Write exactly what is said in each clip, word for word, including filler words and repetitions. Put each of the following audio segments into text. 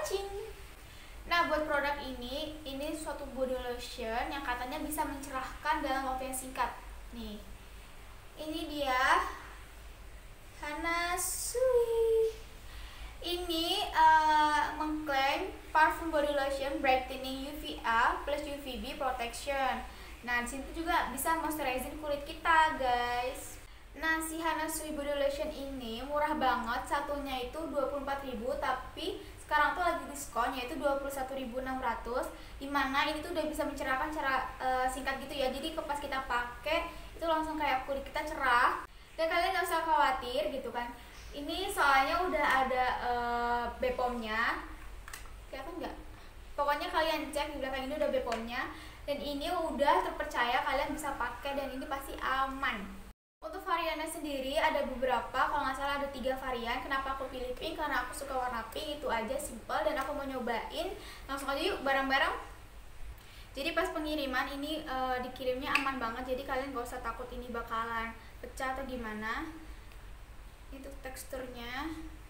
watching. Nah, buat produk ini, ini suatu body lotion yang katanya bisa mencerahkan dalam waktu yang singkat. Nih, ini dia Hana Sui. Ini uh, mengklaim parfum body lotion brightening U V A plus U V B protection. Nah, di situ juga bisa moisturizing kulit kita, guys. Nah, si Hana Sui body lotion ini murah banget, satunya itu dua puluh empat ribu, tapi sekarang tuh lagi diskon yaitu dua puluh satu ribu enam ratus, dimana ini tuh udah bisa mencerahkan secara uh, singkat gitu ya. Jadi pas kita pakai itu langsung kayak kulit kita cerah dan kalian gak usah khawatir gitu kan. Ini soalnya udah ada uh, B P O M-nya, kelihatan nggak? Pokoknya kalian cek di belakang ini udah B P O M-nya dan ini udah terpercaya, kalian bisa pakai dan ini pasti aman. Untuk variannya sendiri ada beberapa, kalau nggak salah ada tiga varian. Kenapa aku pilih pink? Karena aku suka warna pink, itu aja, simple, dan aku mau nyobain. Langsung aja yuk bareng-bareng. Jadi pas pengiriman ini e, dikirimnya aman banget, jadi kalian gak usah takut ini bakalan pecah atau gimana. Itu teksturnya,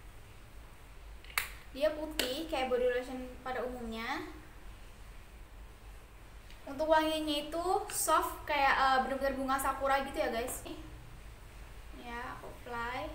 dia putih kayak body lotion pada umumnya. Untuk wanginya itu soft kayak e, bener-bener bunga sakura gitu ya guys. Ya, aku apply.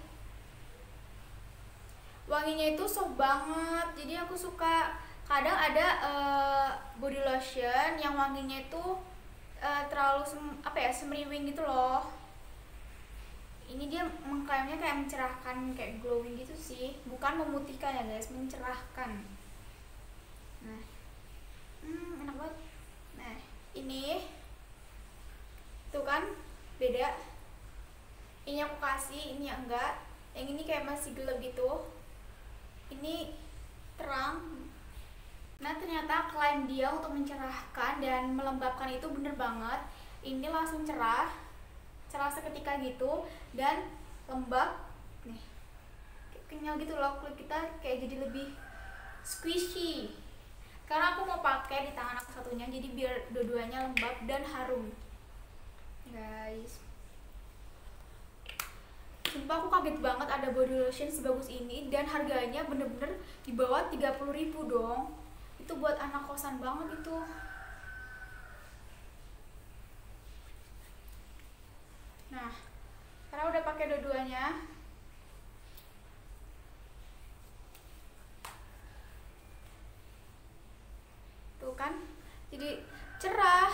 Wanginya itu soft banget, jadi aku suka. Kadang ada uh, body lotion yang wanginya itu uh, terlalu sem apa ya semriwing gitu loh. Ini dia mengklaimnya kayak mencerahkan, kayak glowing gitu sih, bukan memutihkan ya guys, mencerahkan. Nah, hmm, enak banget. Nah, ini tuh kan beda. Ini aku kasih, ini enggak. Yang ini kayak masih gelap gitu. Ini terang. Nah, ternyata klaim dia untuk mencerahkan dan melembabkan itu bener banget. Ini langsung cerah, cerah seketika gitu dan lembab. Nih, kenyal gitu loh, kulit kita kayak jadi lebih squishy. Karena aku mau pakai di tangan aku satunya, jadi biar dua-duanya lembab dan harum, guys. Sumpah aku kaget banget ada body lotion sebagus ini dan harganya bener-bener di bawah tiga puluh ribu dong. Itu buat anak kosan banget itu. Nah, karena udah pakai dua-duanya, tuh kan, jadi cerah.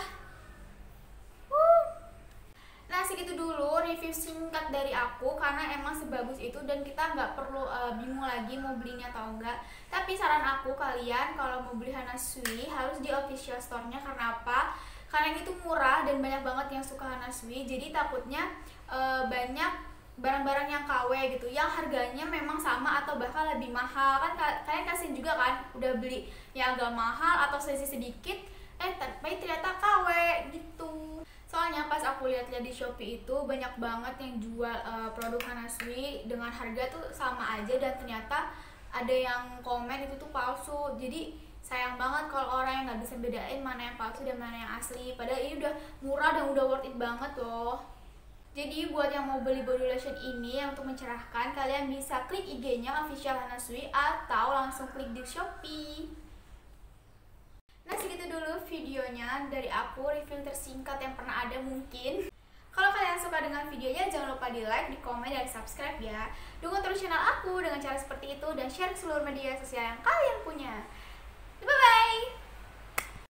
Nah, segitu dulu review singkat dari aku, karena emang sebagus itu dan kita nggak perlu uh, bingung lagi mau belinya atau enggak. Tapi saran aku, kalian kalau mau beli Hana Sui harus di official store-nya. Karena apa? Karena ini tuh murah dan banyak banget yang suka Hana Sui, jadi takutnya uh, banyak barang-barang yang K W gitu yang harganya memang sama atau bahkan lebih mahal. Kan kalian kasihin juga kan udah beli yang agak mahal atau selisih sedikit, eh tapi ternyata K W gitu. Soalnya pas aku lihat-lihat di Shopee itu banyak banget yang jual uh, produk Hana Sui dengan harga tuh sama aja dan ternyata ada yang komen itu tuh palsu. Jadi sayang banget kalau orang yang nggak bisa bedain mana yang palsu dan mana yang asli. Padahal ini udah murah dan udah worth it banget loh. Jadi buat yang mau beli body lotion ini yang untuk mencerahkan, kalian bisa klik I G-nya official Hana Sui atau langsung klik di Shopee. Nah, segitu dulu videonya dari aku, review tersingkat yang pernah ada mungkin. Kalau kalian suka dengan videonya, jangan lupa di like, di komen, dan di subscribe ya. Dukung terus channel aku dengan cara seperti itu dan share ke seluruh media sosial yang kalian punya. Bye-bye!